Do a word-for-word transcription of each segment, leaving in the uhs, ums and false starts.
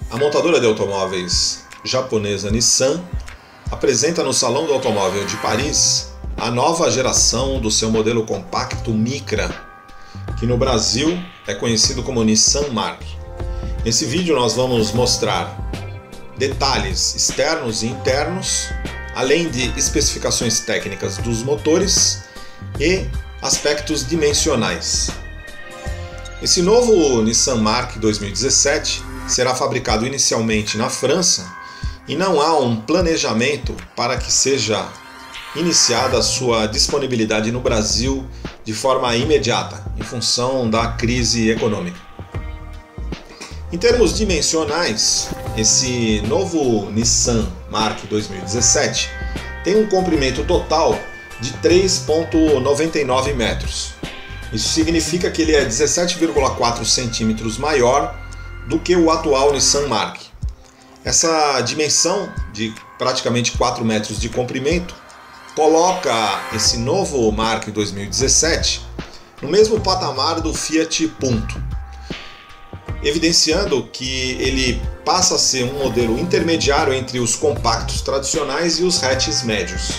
A montadora de automóveis japonesa Nissan apresenta no Salão do Automóvel de Paris a nova geração do seu modelo compacto Micra, que no Brasil é conhecido como Nissan Mark. Nesse vídeo nós vamos mostrar detalhes externos e internos, além de especificações técnicas dos motores e aspectos dimensionais. Esse novo Nissan Mark dois mil e dezessete será fabricado inicialmente na França e não há um planejamento para que seja iniciada a sua disponibilidade no Brasil de forma imediata, em função da crise econômica. Em termos dimensionais, esse novo Nissan Mark dois mil e dezessete tem um comprimento total de três vírgula noventa e nove metros. Isso significa que ele é dezessete vírgula quatro centímetros maior do que o atual Nissan Mark. Essa dimensão de praticamente quatro metros de comprimento coloca esse novo Mark dois mil e dezessete no mesmo patamar do Fiat Punto, evidenciando que ele passa a ser um modelo intermediário entre os compactos tradicionais e os hatches médios.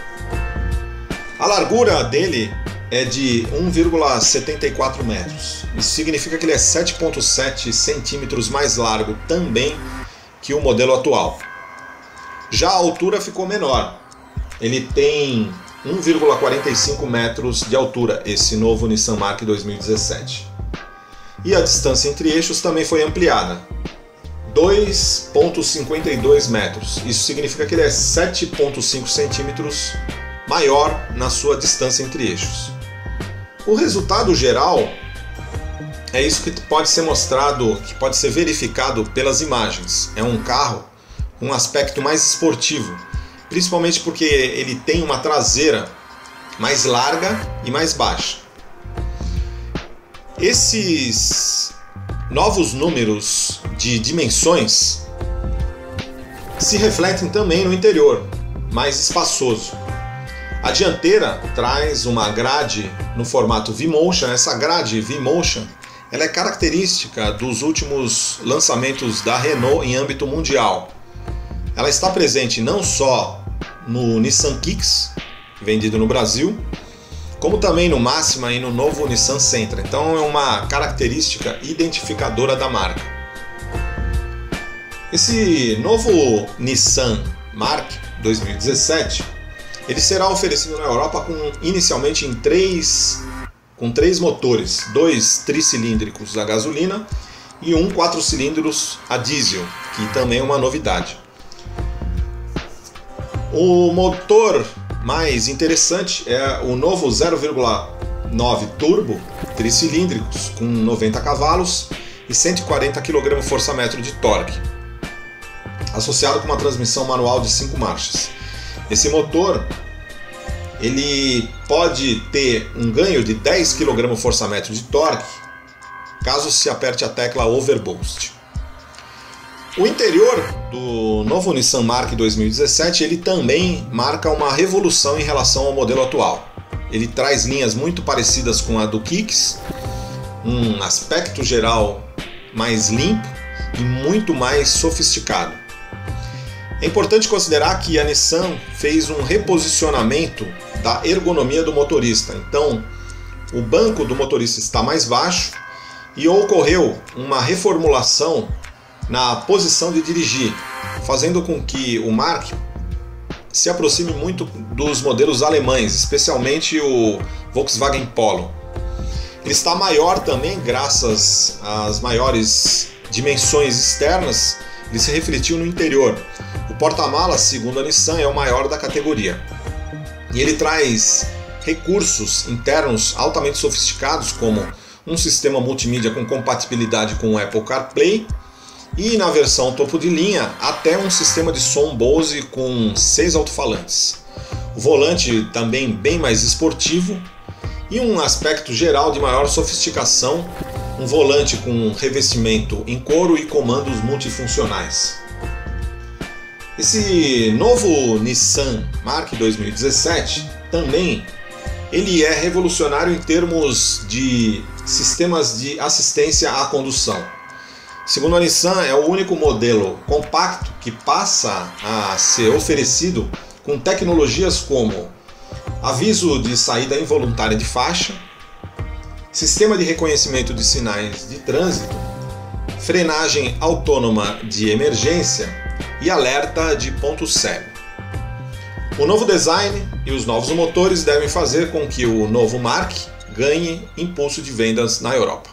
A largura dele é de um vírgula setenta e quatro metros. Isso significa que ele é sete vírgula sete centímetros mais largo também que o modelo atual. Já a altura ficou menor. Ele tem um vírgula quarenta e cinco metros de altura, esse novo Nissan Mark dois mil e dezessete. E a distância entre eixos também foi ampliada, dois vírgula cinquenta e dois metros. Isso significa que ele é sete vírgula cinco centímetros maior na sua distância entre eixos. O resultado geral é isso que pode ser mostrado, que pode ser verificado pelas imagens. É um carro com um aspecto mais esportivo, principalmente porque ele tem uma traseira mais larga e mais baixa. Esses novos números de dimensões se refletem também no interior, mais espaçoso. A dianteira traz uma grade no formato V-Motion. Essa grade V-Motion ela é característica dos últimos lançamentos da Renault em âmbito mundial. Ela está presente não só no Nissan Kicks, vendido no Brasil, como também no Máxima e no novo Nissan Sentra. Então é uma característica identificadora da marca. Esse novo Nissan Mark dois mil e dezessete ele será oferecido na Europa com, inicialmente em três, com três motores, dois tricilíndricos a gasolina e um quatro cilindros a diesel, que também é uma novidade. O motor mais interessante é o novo zero vírgula nove turbo tricilíndricos com noventa cavalos e cento e quarenta quilograma-força-metro de torque, associado com uma transmissão manual de cinco marchas. Esse motor ele pode ter um ganho de dez quilograma-força-metro de torque caso se aperte a tecla Overboost. O interior do novo Nissan Mark dois mil e dezessete ele também marca uma revolução em relação ao modelo atual. Ele traz linhas muito parecidas com a do Kicks, um aspecto geral mais limpo e muito mais sofisticado. É importante considerar que a Nissan fez um reposicionamento da ergonomia do motorista. Então, o banco do motorista está mais baixo e ocorreu uma reformulação na posição de dirigir, fazendo com que o Mark se aproxime muito dos modelos alemães, especialmente o Volkswagen Polo. Ele está maior também graças às maiores dimensões externas, ele se refletiu no interior. O porta-malas, segundo a Nissan, é o maior da categoria. E ele traz recursos internos altamente sofisticados, como um sistema multimídia com compatibilidade com o Apple CarPlay e, na versão topo de linha, até um sistema de som Bose com seis alto-falantes. O volante também bem mais esportivo e um aspecto geral de maior sofisticação, um volante com revestimento em couro e comandos multifuncionais. Esse novo Nissan Mark dois mil e dezessete também ele é revolucionário em termos de sistemas de assistência à condução. Segundo a Nissan, é o único modelo compacto que passa a ser oferecido com tecnologias como aviso de saída involuntária de faixa, sistema de reconhecimento de sinais de trânsito, frenagem autônoma de emergência e alerta de ponto cego. O novo design e os novos motores devem fazer com que o novo Mark ganhe impulso de vendas na Europa.